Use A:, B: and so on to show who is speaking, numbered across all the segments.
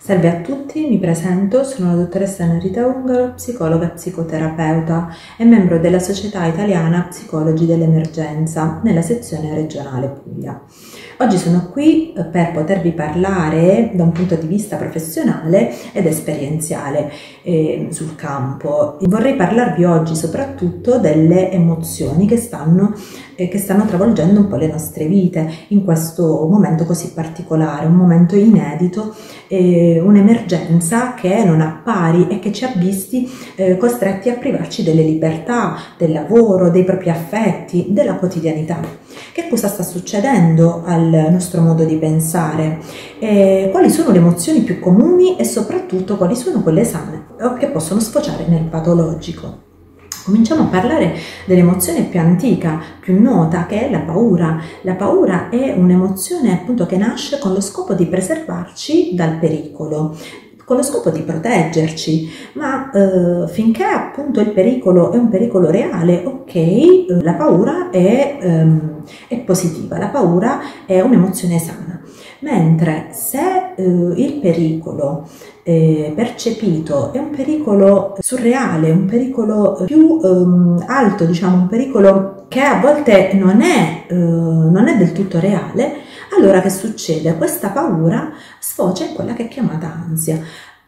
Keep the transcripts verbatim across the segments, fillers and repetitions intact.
A: Salve a tutti, mi presento, sono la dottoressa Narita Ungaro, psicologa e psicoterapeuta e membro della Società Italiana Psicologi dell'Emergenza nella sezione regionale Puglia. Oggi sono qui per potervi parlare da un punto di vista professionale ed esperienziale eh, sul campo. Vorrei parlarvi oggi soprattutto delle emozioni che stanno, eh, che stanno travolgendo un po' le nostre vite in questo momento così particolare, un momento inedito, eh, un'emergenza che non ha pari e che ci ha visti eh, costretti a privarci delle libertà, del lavoro, dei propri affetti, della quotidianità. Che cosa sta succedendo al nostro modo di pensare? Eh, quali sono le emozioni più comuni e soprattutto quali sono quelle sane o che possono sfociare nel patologico? Cominciamo a parlare dell'emozione più antica, più nota, che è la paura. La paura è un'emozione appunto che nasce con lo scopo di preservarci dal pericolo, con lo scopo di proteggerci, ma eh, finché appunto il pericolo è un pericolo reale, ok, eh, la paura è, ehm, è positiva, la paura è un'emozione sana. Mentre se eh, il pericolo eh, percepito è un pericolo surreale, un pericolo più ehm, alto, diciamo un pericolo che a volte non è, eh, non è del tutto reale, allora che succede? Questa paura sfocia in quella che è chiamata ansia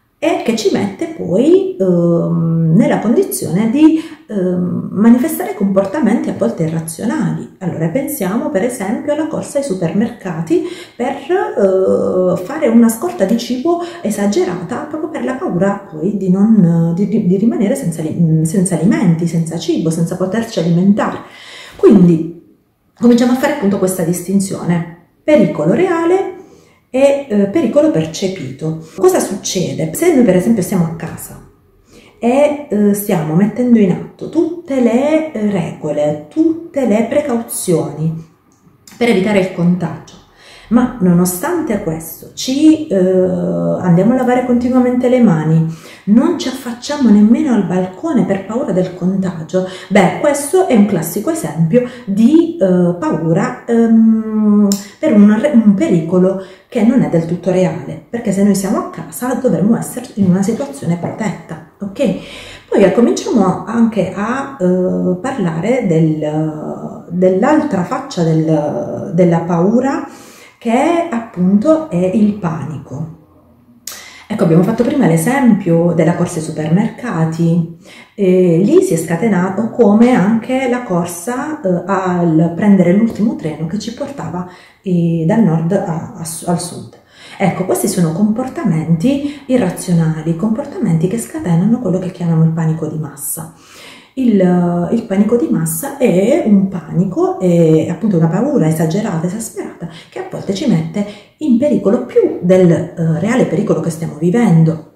A: e che ci mette poi ehm, nella condizione di ehm, manifestare comportamenti a volte irrazionali. Allora pensiamo per esempio alla corsa ai supermercati per eh, fare una scorta di cibo esagerata proprio per la paura poi di, non, di, di rimanere senza, senza alimenti, senza cibo, senza poterci alimentare. Quindi cominciamo a fare appunto questa distinzione: pericolo reale e eh, pericolo percepito. Cosa succede? Se noi per esempio stiamo a casa e eh, stiamo mettendo in atto tutte le eh, regole, tutte le precauzioni per evitare il contagio, ma nonostante questo ci eh, andiamo a lavare continuamente le mani, non ci affacciamo nemmeno al balcone per paura del contagio, beh, questo è un classico esempio di eh, paura ehm, per un, un pericolo che non è del tutto reale, perché se noi siamo a casa dovremmo essere in una situazione protetta, ok? Poi cominciamo anche a eh, parlare del, dell'altra faccia del, della paura, che appunto è il panico. Ecco, abbiamo fatto prima l'esempio della corsa ai supermercati, e lì si è scatenato come anche la corsa eh, al prendere l'ultimo treno che ci portava eh, dal nord a, a, al sud. Ecco, questi sono comportamenti irrazionali, comportamenti che scatenano quello che chiamiamo il panico di massa. Il, il panico di massa è un panico, è appunto una paura esagerata, esasperata, che a volte ci mette in pericolo più del eh, reale pericolo che stiamo vivendo.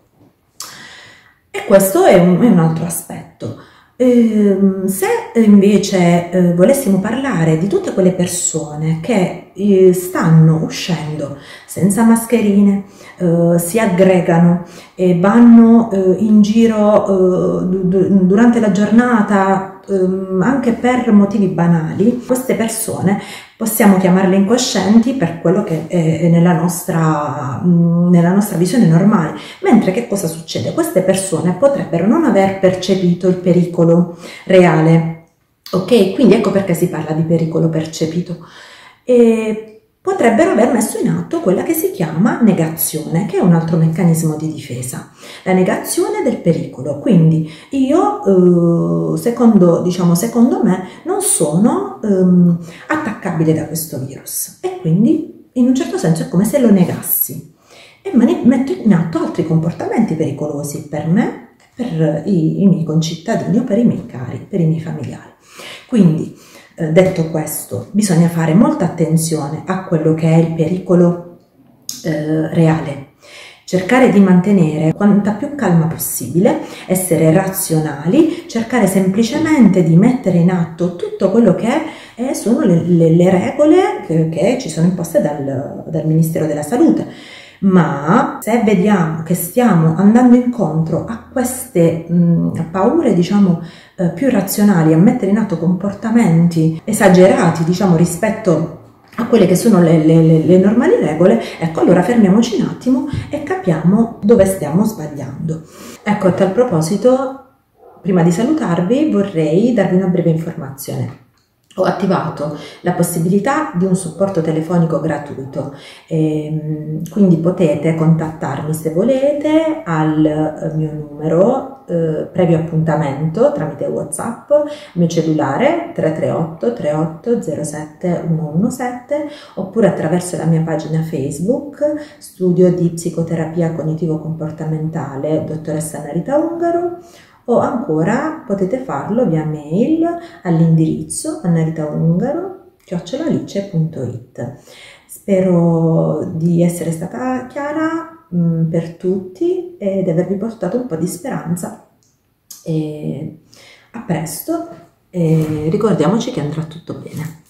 A: E questo è un, è un altro aspetto. Eh, se invece eh, volessimo parlare di tutte quelle persone che eh, stanno uscendo senza mascherine, eh, si aggregano e vanno eh, in giro eh, durante la giornata eh, anche per motivi banali, queste persone possiamo chiamarle incoscienti per quello che è nella nostra, nella nostra visione normale. Mentre che cosa succede? Queste persone potrebbero non aver percepito il pericolo reale, ok? Quindi ecco perché si parla di pericolo percepito. E potrebbero aver messo in atto quella che si chiama negazione, che è un altro meccanismo di difesa. La negazione del pericolo. Quindi io, eh, secondo, diciamo, secondo me, non sono ehm, attaccabile da questo virus e quindi in un certo senso è come se lo negassi e metto in atto altri comportamenti pericolosi per me, per i, i miei concittadini o per i miei cari, per i miei familiari. Quindi, eh, detto questo, bisogna fare molta attenzione a quello che è il pericolo eh, reale. Cercare di mantenere quanta più calma possibile, essere razionali, cercare semplicemente di mettere in atto tutto quello che è, sono le, le, le regole che, che ci sono imposte dal, dal Ministero della Salute. Ma se vediamo che stiamo andando incontro a queste mh, paure, diciamo, eh, più razionali, a mettere in atto comportamenti esagerati, diciamo, rispetto a quelle che sono le, le, le normali regole, ecco, allora fermiamoci un attimo e capiamo dove stiamo sbagliando. Ecco, a tal proposito, prima di salutarvi vorrei darvi una breve informazione. Ho attivato la possibilità di un supporto telefonico gratuito, e quindi potete contattarmi se volete al mio numero eh, previo appuntamento tramite WhatsApp, mio cellulare tre tre otto tre otto zero sette uno uno sette, oppure attraverso la mia pagina Facebook Studio di Psicoterapia Cognitivo-Comportamentale Dottoressa Narita Ungaro, o ancora potete farlo via mail all'indirizzo naritaungaro chiocciola alice punto it. Spero di essere stata chiara mh, per tutti e di avervi portato un po' di speranza. E a presto e ricordiamoci che andrà tutto bene.